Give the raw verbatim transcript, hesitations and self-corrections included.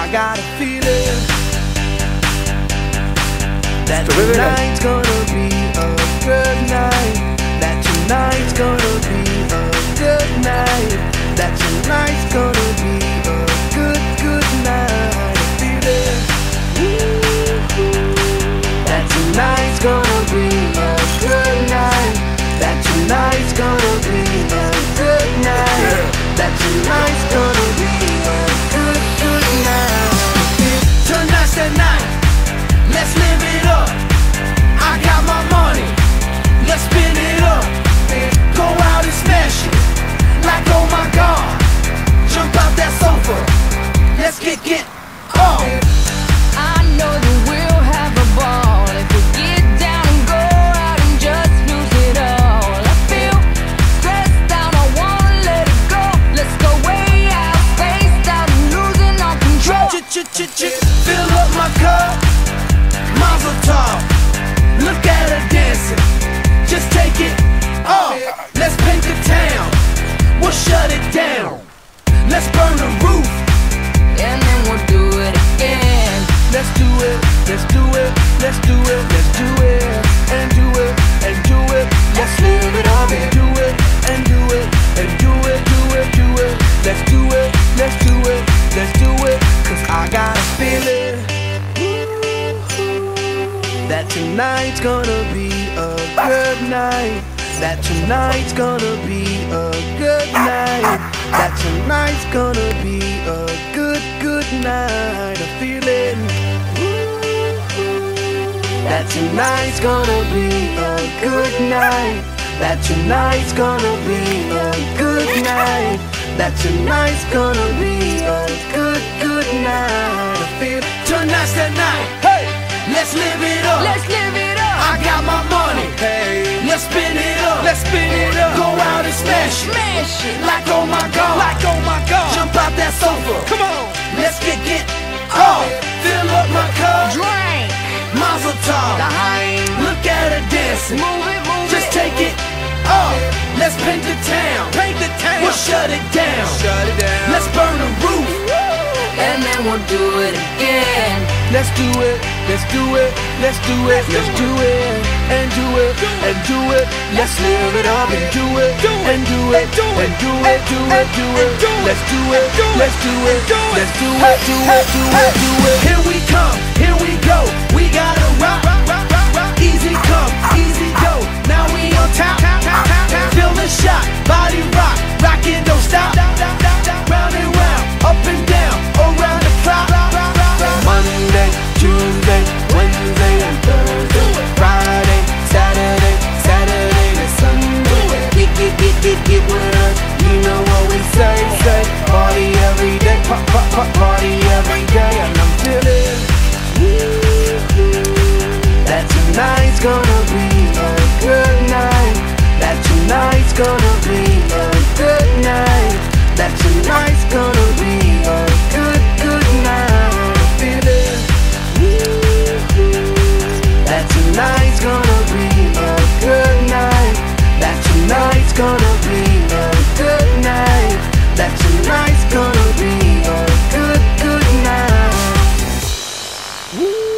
got a feeling that tonight's gonna be a good night. That tonight's gonna be a good night. That tonight's gonna be a good, good night. A feeling that tonight's gonna be a good night. That tonight's gonna be a good night. That tonight's gonna be a good, good night. Tonight's the night, let's live it up. I got my money, let's spin it up. Go out and smash it, like oh my God. Jump out that sofa, let's get, get on. I know that we'll have a ball if we get down and go out and just lose it all. I feel stressed out, I wanna let it go. Let's go way out, spaced out and losing all control. Ch-ch-ch-ch, fill up my cup, Mazel tov. Look at her dancing, just take it off. Let's paint the town, we'll shut it down. Let's burn the roof, And then we'll do it again. let's do it, let's do it, let's do it, let's do it, and do it, and do it. Let's live it up and do it, and do it, and do it, do it, do it. Let's do it, let's do it, let's do it. Cause I got a feeling that tonight's gonna be a good night. That tonight's gonna be a good night. That tonight's gonna be a good, good night. A feeling that tonight's gonna be a good night. That tonight's gonna be a good night. That tonight's gonna be a good, good night. I feel tonight's the night. Hey, let's live it up. Let's live it up. I got my money. Hey, let's spin it up. Let's spin it up. Go out and smash it. Smash it. Like oh my God. Like oh my God. Jump out that sofa. Come on. Let's get, get off. Fill up my cup. Drink. Mazel tov. The high. Look at her dancing. Move it, move Just it. take it off. Let's paint the town. Paint the town. We'll shut it down. Shut it down. Let's burn the roof. And then we'll do it again. Let's do it. Let's do it. Let's do it. Let's do it. And do it. And do it. Let's live it up and do it. And do it. And do it. Do it. Do it. Let's do it. Let's do it. Let's do it. Do it. Do it. Do it. Here we come. Here we go. We gotta rock. Easy come. Easy go. Now we on top. Feel the shot. Body rock. Rock it. Don't stop. Round and round. Up and down. Around the clock. Monday, Tuesday, Wednesday, and Thursday, Friday, Saturday, Saturday to Sunday. Get, get, get, get, get with us. You know what we say, say. Party every day, pop, pop, pop, party every day. And I'm feeling that tonight's gonna be a good night. That tonight's gonna be a good night. That tonight's gonna be a good, good night. Feeling that tonight's gonna be a good night. That tonight's gonna be a good night. That tonight's gonna be a good, good night.